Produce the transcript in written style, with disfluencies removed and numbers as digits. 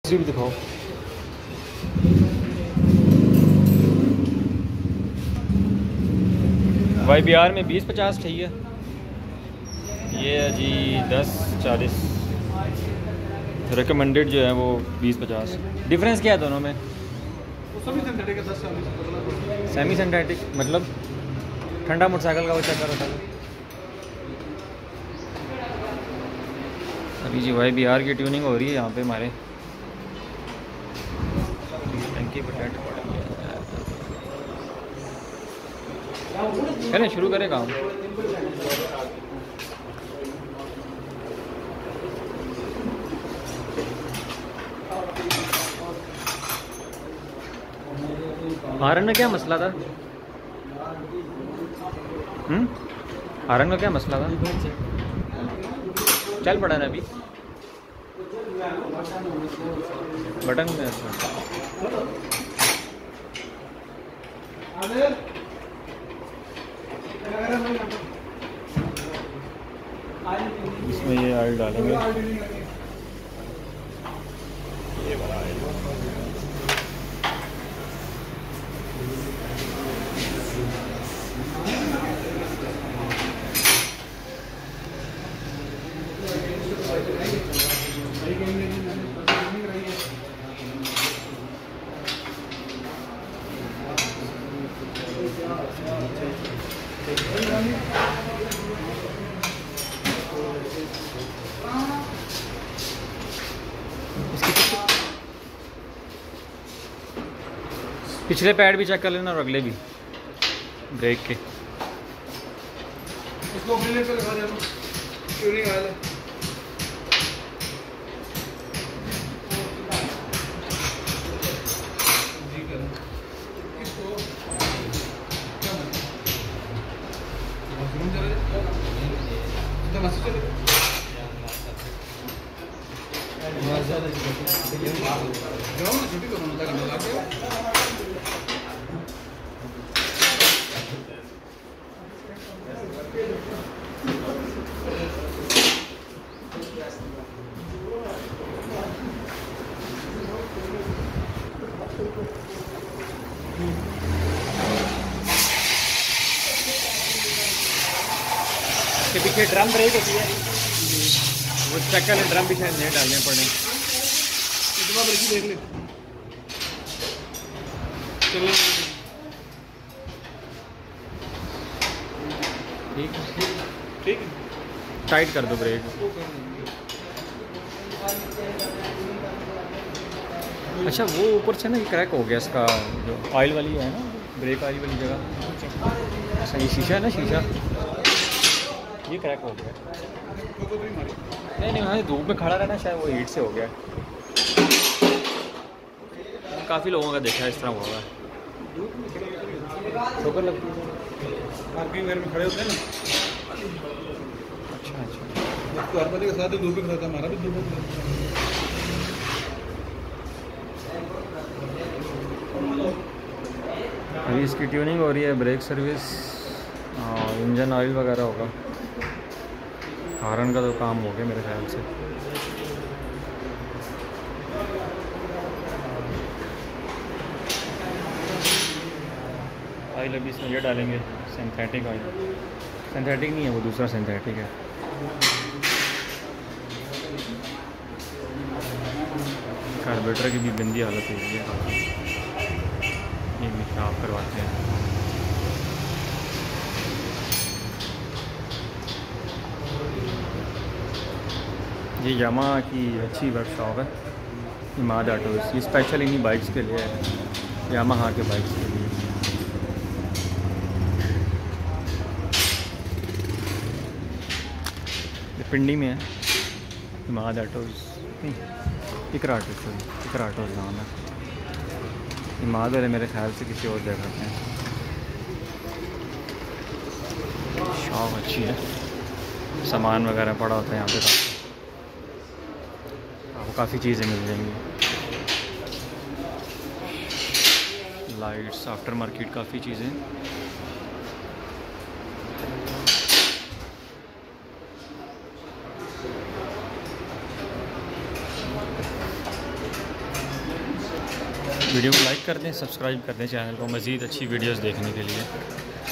भी दिखाओ। YBR में 20-50 चाहिए। ये है जी 10-40। रिकमेंडेड जो है वो 20-50। डिफरेंस क्या है दोनों में? सभी सिंथेटिक है 10-40। सेमी सिंथेटिक मतलब ठंडा मोटरसाइकिल का वो चक्कर होता है। अभी जी YBR की ट्यूनिंग हो रही है यहाँ पे हमारे। टंकी पर टेंट पड़ गया। चलें शुरू करें काम। हारन में क्या मसला था? हारन का क्या मसला था? चल पड़ा ना अभी बटन में। इसमें ये ऑयल डालेंगे। ये वाला ऑयल पिछले पैड भी चेक कर लेना और अगले भी ब्रेक के। इसको ब्रेक पे लगा देना ट्यूनिंग आयल है। के पीछे ड्रम ब्रेक होती है वो चेक कर ले। ड्रम भी शायद नहीं डालने पड़े। इतना ब्रेक देख ले। चलो ठीक ठीक टाइट कर दो ब्रेक। अच्छा वो ऊपर से ना ये क्रैक हो गया इसका जो ऑयल वाली है ना ब्रेक ऑयल वाली जगह। अच्छा ये शीशा है ना शीशा ये क्रैक हो गया। नहीं वहाँ धूप में खड़ा रहना शायद वो हीट से हो गया। काफ़ी लोगों का देखा है इस तरह हुआ है। ठोकर लगती है पार्किंग में खड़े होते हैं ना। अच्छा तो हर बंदे के साथ धूप में खड़ा था हमारा भी धूप में। अभी इसकी ट्यूनिंग हो रही है। ब्रेक सर्विस इंजन ऑयल वगैरह होगा। हारन का तो काम हो गया मेरे ख्याल से। ऑयल अभी इसमें ये डालेंगे सिंथेटिक ऑयल। सिंथेटिक नहीं है वो दूसरा सिंथेटिक है। कार्बोरेटर की भी गंदी हालत हो गई है। ये भी साफ करवाते हैं। ये यामाहा की अच्छी वर्कशॉप है इमाद ऑटोज़। ये स्पेशल इन्हीं बाइक्स के लिए है यामाहा के बाइक्स के लिए। ये पिंडी में है इमाद ऑटोज़। इकरा ऑटोज़ नाम है। इमाद वाले मेरे ख्याल से किसी और जगह पे हैं। शॉप अच्छी है। सामान वगैरह पड़ा होता है यहाँ पे। आपको काफ़ी चीज़ें मिल जाएंगी। लाइट्स आफ्टर मार्केट काफ़ी चीज़ें। वीडियो को लाइक कर दें, सब्सक्राइब कर दें चैनल को मज़ीद अच्छी वीडियोस देखने के लिए।